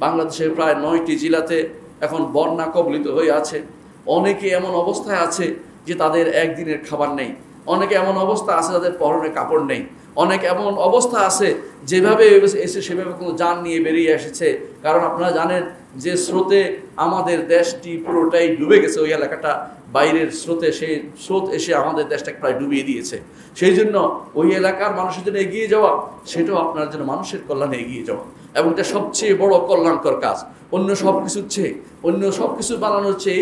বাংলাদেশের প্রায় 9টি জেলাতে এখন বন্যা কবলিত হয়ে আছে। অনেকে এমন অবস্থায় আছে যে তাদের একদিনের খাবার নেই, অনেকে এমন অবস্থা আছে তাদের পরনে কাপড় নেই, অনেক এমন অবস্থা আছে যেভাবে এসে সেভাবে কোনো যান নিয়ে বেরিয়ে এসেছে। কারণ আপনারা জানেন যে স্রোতে আমাদের দেশটি পুরোটাই ডুবে গেছে, ওই এলাকাটা বাইরের স্রোতে, সেই স্রোত এসে আমাদের দেশটাকে প্রায় ডুবিয়ে দিয়েছে। সেই জন্য ওই এলাকার মানুষের জন্য এগিয়ে যাওয়া, সেটাও আপনার জন্য মানুষের কল্যাণে এগিয়ে যাওয়া, এবং এটা সবচেয়ে বড় কল্যাণকর কাজ। অন্য সব কিছুর চেয়ে, অন্য সব কিছু বানানোর চেয়ে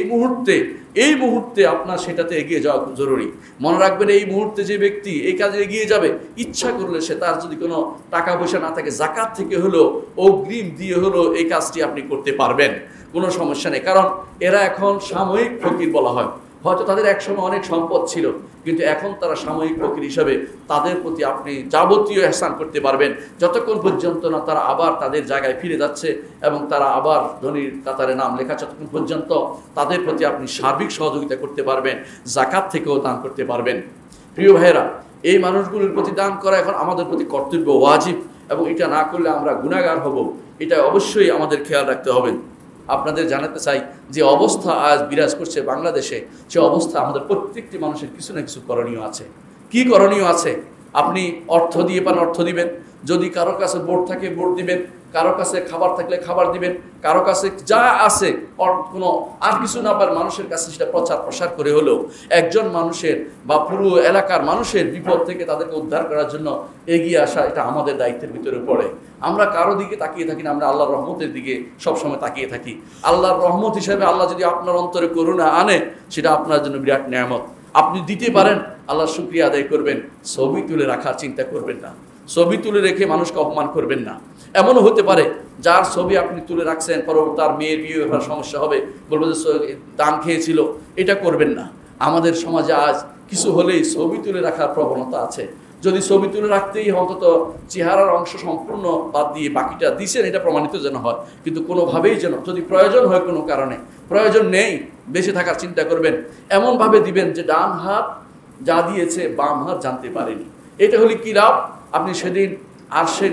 এই মুহূর্তে আপনার সেটাতে এগিয়ে যাওয়া খুব জরুরি। মনে রাখবেন, এই মুহূর্তে যে ব্যক্তি এই কাজে এগিয়ে যাবে, ইচ্ছা করলে সে, তার যদি কোনো টাকা পয়সা না থাকে, যাকাত থেকে হলো, অগ্রিম দিয়ে হলো এই কাজটি আপনি করতে পারবেন, কোনো সমস্যা নেই। কারণ এরা এখন সাময়িক ফকির বলা হয়। হয়তো তাদের একসময় অনেক সম্পদ ছিল, কিন্তু এখন তারা সাময়িক ফকির হিসাবে তাদের প্রতি আপনি যাবতীয় ইহসান করতে পারবেন, যতক্ষণ পর্যন্ত না তারা আবার তাদের জায়গায় ফিরে যাচ্ছে এবং তারা আবার ধনীর কাতারে নাম লেখা, ততক্ষণ পর্যন্ত তাদের প্রতি আপনি সার্বিক সহযোগিতা করতে পারবেন, যাকাত থেকেও দান করতে পারবেন। প্রিয় ভাইয়েরা, এই মানুষগুলোর প্রতি দান করা এখন আমাদের প্রতি কর্তব্য, ওয়াজিব, এবং এটা না করলে আমরা গুনাহগার হব, এটা অবশ্যই আমাদের খেয়াল রাখতে হবে। আপনাদের জানাতে চাই যে অবস্থা আজ বিরাজ করছে বাংলাদেশে, সে অবস্থা আমাদের প্রত্যেকটি মানুষের কিছু না কিছু করণীয় আছে। কি করণীয় আছে? আপনি অর্থ দিয়ে পান, অর্থ দিবেন। যদি কারো কাছে ভোট থাকে ভোট দিবেন, কারো কাছে খাবার থাকলে খাবার দিবেন, কারো কাছে যা আছে কোনো আর কিছু না পার মানুষের কাছে সেটা প্রচার প্রসার করে হলেও একজন মানুষের বা পুরো এলাকার মানুষের বিপদ থেকে তাদেরকে উদ্ধার করার জন্য এগিয়ে আসা, এটা আমাদের দায়িত্বের ভিতরে পড়ে। আমরা কারো দিকে তাকিয়ে থাকি না, আমরা আল্লাহর রহমতের দিকে সবসময় তাকিয়ে থাকি। আল্লাহর রহমত হিসেবে আল্লাহ যদি আপনার অন্তরে করুণা আনে, সেটা আপনার জন্য বিরাট নিয়ামত। আপনি দিতে পারেন, আল্লাহর শুকরিয়া আদায় করবেন। ছবি তুলে রাখার চিন্তা করবেন না, ছবি তুলে রেখে মানুষকে অপমান করবেন না। এমনও হতে পারে যার ছবি আপনি তুলে রাখছেন, পরবর্তী তার মেয়ের বিয়ে হওয়ার সমস্যা হবে, বলবো যে দান খেয়েছিল, এটা করবেন না। আমাদের সমাজে আজ কিছু হলেই ছবি তুলে রাখার প্রবণতা আছে। যদি ছবি তুলে রাখতেই অন্তত চেহারার অংশ সম্পূর্ণ বাদ দিয়ে বাকিটা দিছেন, এটা প্রমাণিত যেন হয়। কিন্তু কোনোভাবেই যেন, যদি প্রয়োজন হয় কোনো কারণে, প্রয়োজন নেই, বেঁচে থাকার চিন্তা করবেন, এমনভাবে দিবেন যে ডান হাত যা দিয়েছে বাম হাত জানতে পারেনি। এটা হলে কি লাভ? আপনি সেদিন আরশের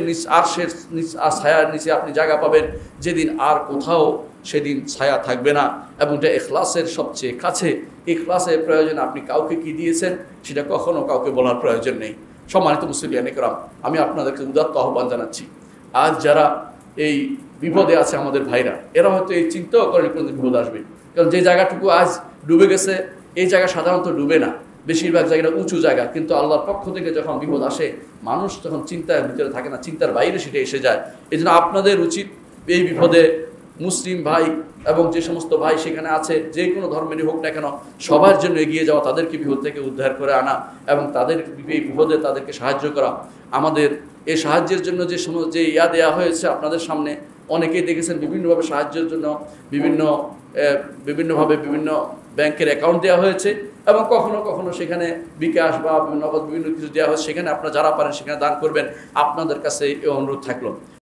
ছায়ার নিচে আপনি জায়গা পাবেন, যেদিন আর কোথাও সেদিন ছায়া থাকবে না। এবং এটা ইখলাসের সবচেয়ে কাছে। ইখলাসের প্রয়োজন, আপনি কাউকে কি দিয়েছেন সেটা কখনো কাউকে বলার প্রয়োজন নেই। সম্মানিত মুসলিয়ান ইকরাম, আমি আপনাদেরকে উদাত্ত আহ্বান জানাচ্ছি, আজ যারা এই বিপদে আছে আমাদের ভাইরা, এরা হয়তো এই চিন্তাও করেন কোনোদিন বিপদ আসবে। কারণ যে জায়গাটুকু আজ ডুবে গেছে, এই জায়গা সাধারণত ডুবে না, বেশিরভাগ জায়গাটা উঁচু জায়গা। কিন্তু আল্লাহর পক্ষ থেকে যখন বিপদ আসে, মানুষ তখন চিন্তার ভিতরে থাকে না, চিন্তার বাইরে সেটা এসে যায়। এই জন্য আপনাদের উচিত এই বিপদে মুসলিম ভাই এবং যে সমস্ত ভাই সেখানে আছে, যে কোনো ধর্মেরই হোক না কেন, সবার জন্য এগিয়ে যাওয়া, তাদেরকে বিপদ থেকে উদ্ধার করে আনা এবং তাদের এই বিপদে তাদেরকে সাহায্য করা। আমাদের এই সাহায্যের জন্য যে ইয়া দেওয়া হয়েছে আপনাদের সামনে, অনেকেই দেখেছেন বিভিন্নভাবে সাহায্যের জন্য বিভিন্নভাবে বিভিন্ন ব্যাংকের অ্যাকাউন্ট দেওয়া হয়েছে, এবং কখনো কখনো সেখানে বিকাশ বা বিভিন্ন কিছু দেওয়া হয়েছে। সেখানে আপনারা যারা পারেন সেখানে দান করবেন। আপনাদের কাছে এই অনুরোধ থাকলো।